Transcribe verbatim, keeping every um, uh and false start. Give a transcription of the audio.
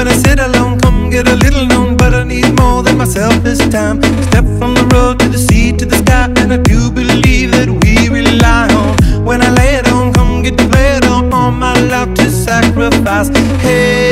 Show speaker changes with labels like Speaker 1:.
Speaker 1: When I sit alone, come get a little known, but I need more than myself this time. Step from the road to the sea to the sky, and I do believe that we rely on. When I lay it on, come get to play it on, all my life to sacrifice. Hey,